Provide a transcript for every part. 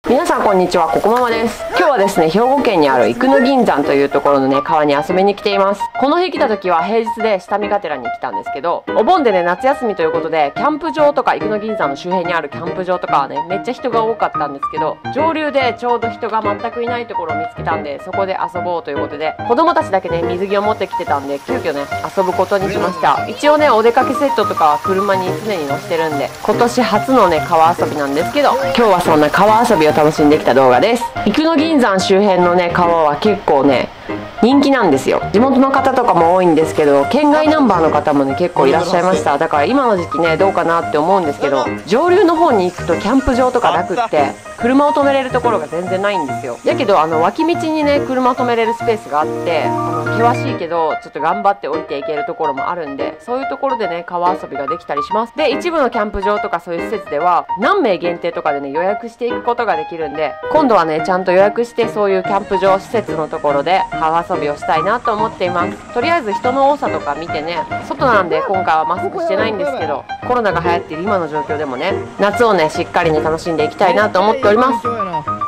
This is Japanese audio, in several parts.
皆さんこんにちは、ここママです。今日はですね、兵庫県にある生野銀山というところのね、川に遊びに来ています。この日来た時は平日で下見がてらに来たんですけど、お盆でね、夏休みということで、キャンプ場とか生野銀山の周辺にあるキャンプ場とかはね、めっちゃ人が多かったんですけど、上流でちょうど人が全くいないところを見つけたんで、そこで遊ぼうということで、子供たちだけね、水着を持ってきてたんで、急遽ね、遊ぶことにしました。一応ね、お出かけセットとかは車に常に乗してるんで、今年初のね、川遊びなんですけど、今日はそんな川遊びを楽しんできた動画です。生野銀山周辺のね、川は結構ね、人気なんですよ。地元の方とかも多いんですけど、県外ナンバーの方もね結構いらっしゃいました。だから今の時期ねどうかなって思うんですけど、上流の方に行くとキャンプ場とかなくって車を止めれるところが全然ないんですよ。だけど脇道にね車を止めれるスペースがあって、険しいけどちょっと頑張って降りていけるところもあるんで、そういうところでね川遊びができたりします。で、一部のキャンプ場とかそういう施設では何名限定とかでね予約していくことができるんで、今度はねちゃんと予約してそういうキャンプ場施設のところで川遊びをしたいなと思っています。とりあえず人の多さとか見てね、外なんで今回はマスクしてないんですけど、コロナが流行っている今の状況でもね夏をねしっかりね楽しんでいきたいなと思っております。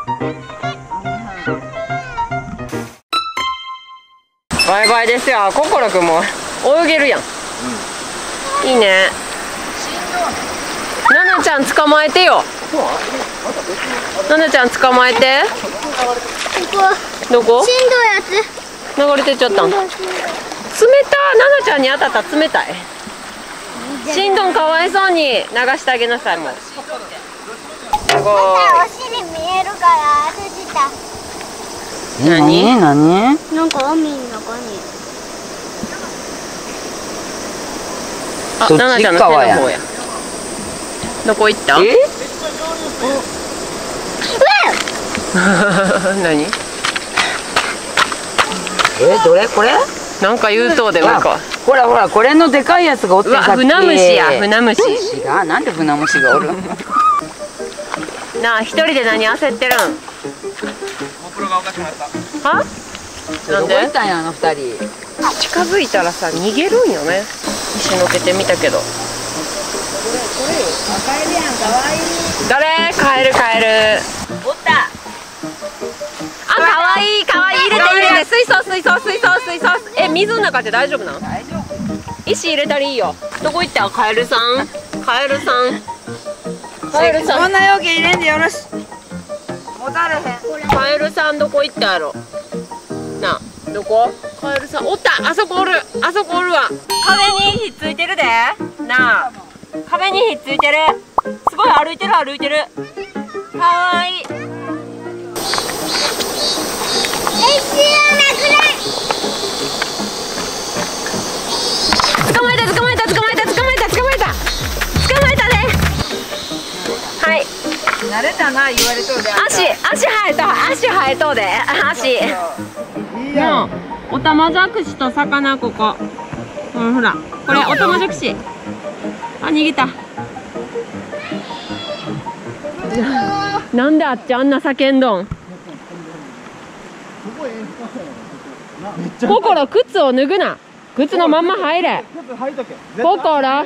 バイバイですよ。心くんも泳げるやん、いいね。ななちゃん捕まえてよ。ななちゃん捕まえて。どこ？ しんどいやつ流れてっちゃったん。冷た。ななちゃんに当たったら冷たい。しんどんかわいそうに流してあげなさい。もうすごい。 お尻見えるから閉じた。 何？ なんか海の中に。 あ、ななちゃんの手の方や。どこ行った？何？ どれこれ？ なんか言うとうで向こう。 ほらほら、これのでかいやつがおってさっき。 船虫や、船虫。 違う、なんで船虫がおる？ なあ、一人で何焦ってるん？は？なんで？ どこ行ったんや、あの二人。 近づいたらさ、逃げるんよね。石のけてみたけど。 これよ。カエルやん、かわいい。 誰？カエルカエル。 おった。 あ、かわいいかわいい。入れて入れて。水槽。水の中って大丈夫なの？ 大丈夫。 石入れたらいいよ。どこ行った？カエルさん。カエルさん。 そんな容器入れんでよろし。持たれへん。 カエルさんどこ行ったやろ。なあ、どこ？カエルさんおった。あそこおる。あそこおるわ。壁にひっついてるで。なあ、壁にひっついてる。すごい歩いてる。かわいい。捕まえたね。はい。 慣れたな、言われとるで。 足生えとうで。足。 いいやん。 おたまじゃくしと魚ここ。ほら、これおたまじゃくし。あ、逃げた。なんであっちあんな叫んどん。心、靴を脱ぐな。靴のまんま入れ。心。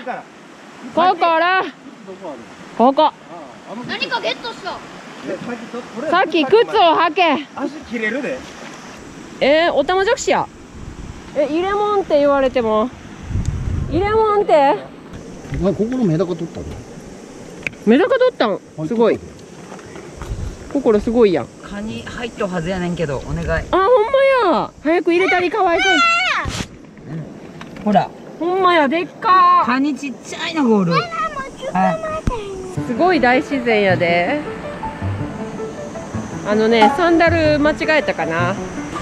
ここ。 何かゲットした。 さっき靴を履け。 足切れるで。 おたまじゃくしや。入れもんって言われても。入れもんって。 ここのメダカ取ったの。 メダカ取ったん。すごい。心すごいやん。 カニ入っとるはずやねんけど、お願い。 あ、ほんまや。早く入れたりかわいそうに。 ほら。 ほんまや、でっかー。 カニちっちゃいのがおる。 すごい大自然やで。サンダル間違えたかな。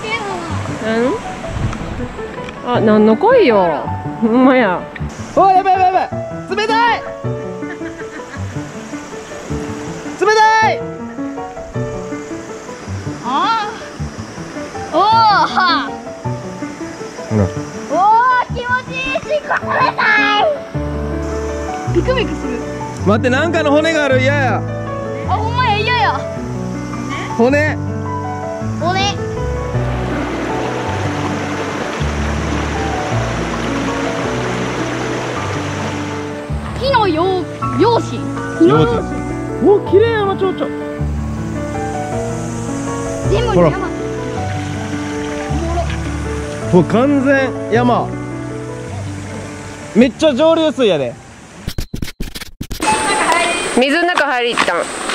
あ、なんのこいよ。ほんまや。 おい、やばい。冷たい。 おお、気持ちいいし、これたい。ビクビクする。 待って、なんかの骨がある。嫌や。 あ、ほんまや、嫌や。 骨。 木の用紙。 お、綺麗やな、蝶々。 全部ほら山。 もう完全山。めっちゃ上流水やで。 水の中入り一旦。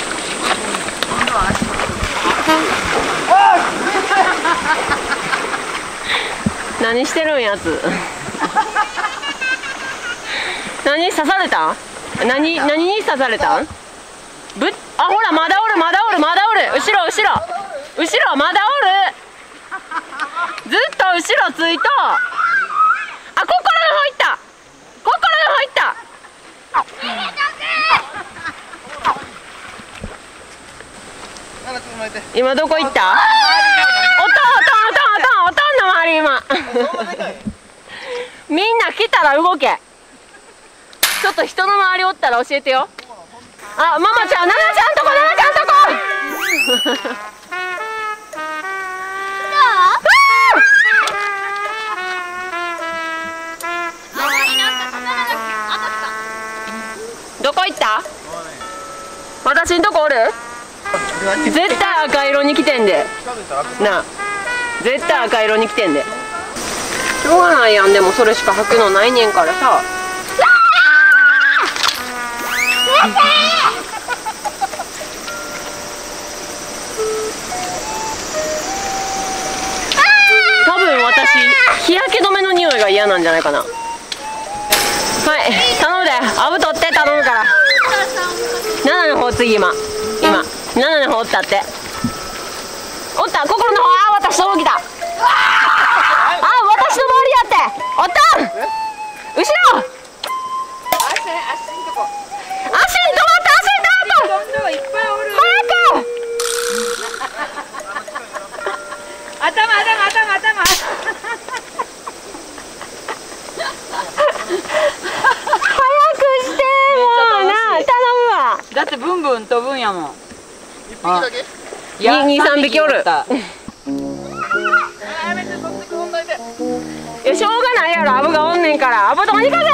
何してるんやつ。何刺されたん？何に刺されたん？あ、ほらまだおるまだおるまだおる。後ろ後ろ後ろまだおる。ずっと後ろついと。あ、ここらの方行った。ここらの方行った。今どこ行った？おとんの周り今。みんな来たら動け。ちょっと人の周りおったら教えてよ。あ、ママちゃん、ナナちゃんとこ、ナナちゃんとこ。どこ行った？私んとこおる？絶対赤色に来てんで。なあ、絶対赤色に来てんで。しょうがないやん、でもそれしか履くのないねんからさ。多分私日焼け止めの匂いが嫌なんじゃないかな。はい、頼むで。アブ取って頼むから。7の方次今7の方おったって。おった、ここの方。あ、私の方来た。あ、私の周りやっておった。後ろ足に止まった。 いっぱいおる。 早く。 頭。 早くしてもうな、頼むわ。 だってブンブン飛ぶんやもん。 2、3匹おる。いや、しょうがないやろ、アブがおんねんから。アブどこにかせよ。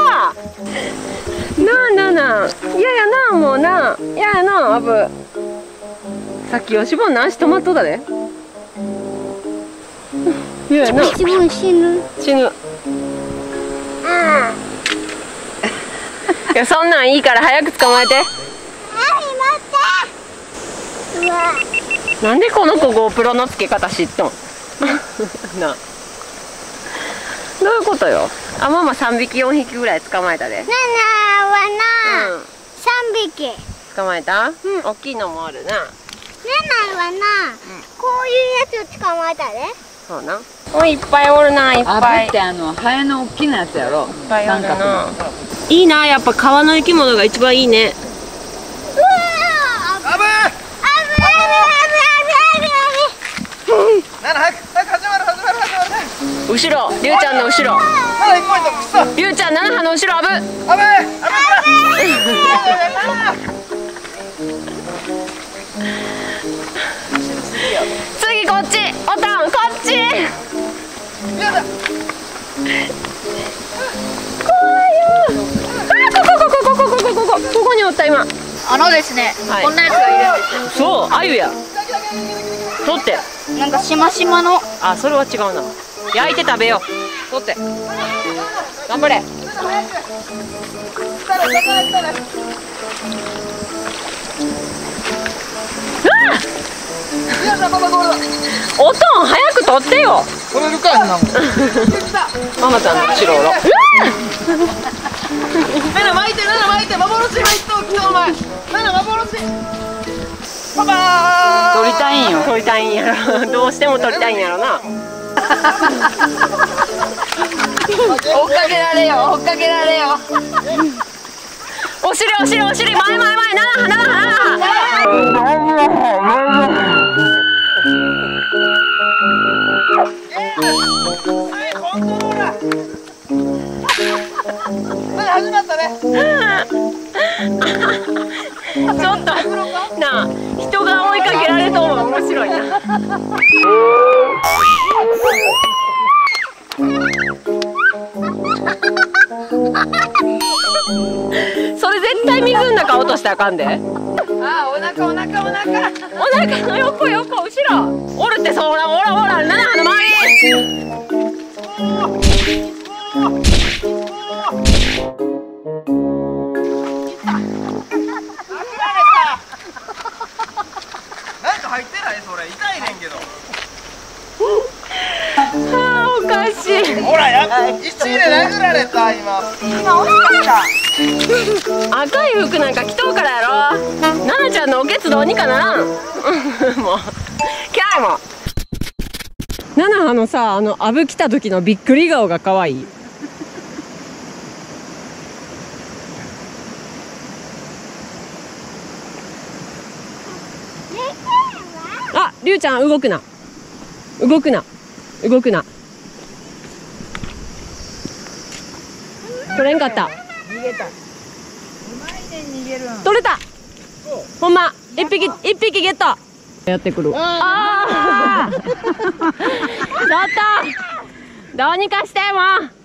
なあ、嫌やな、もうな、嫌やな、アブ。さっき吉本の足止まっとったで。嫌やな。 自分死ぬ。 死ぬ。いや、そんなんいいから早く捕まえて。 はい、待って。うわ。 なんでこの子 GoPro の付け方知っとん。なあ、どういうことよ。あ、ママ3匹4匹ぐらい捕まえたで。 ナナはな、 うん、 3匹。 捕まえた？大きいのもあるな。 ナナはな、こういうやつを捕まえたで。 そうな。おい、いっぱいおるな、いっアブぱい。 ってハエの大きなやつやろ。 いっぱいおる三角なの。 いいな、やっぱ川の生き物が一番いいね。 うわー、 あぶー。 後ろ、りゅうちゃんの後ろ。りゅうちゃん、7波の後ろ、アブ。次こっち、おたん、こっち。怖いよ。あ、ここにおった今。 ですね、 はい、 こんなやつがいるんですよ。 そう、アユや。取って。 なんかしましまの。 あ、それは違うな。焼いて食べよう。取って。頑張れ。おとん、早く取ってよ。 取れるか、んなもん。 ママちゃんの後ろおろ。 ナナ巻いて、幻入っときたお前。ナナ幻。パパー。 取りたいんよ。 取りたいんやろ。どうしても取りたいんやろな。 追っかけられよ。 お尻、前、7波。 始まったね。 ちょっとなあ、人が追いかけられそうは面白いな。 それ絶対水の中落としたらあかんで。 あ、お腹お腹お腹。 お腹の横後ろおるって。そう、ほらほらほら、ナナハの周り。 なんか入ってない？それ痛いねんけど。 はあ、おかしい。 ほら一位で殴られた今。 赤い服なんか着とうからやろ。ナナちゃんのおけつどうにかならん。もう嫌いもん。ナナハのさ、アブ来た時のびっくり顔が可愛い。あ、りゅうちゃん動くな。動くな。動くな。取れんかった。 逃げた。うまいねん逃げるん。 取れた。ほんま、一匹ゲット。やってくる。ああ。ちょっと。どうにかしても。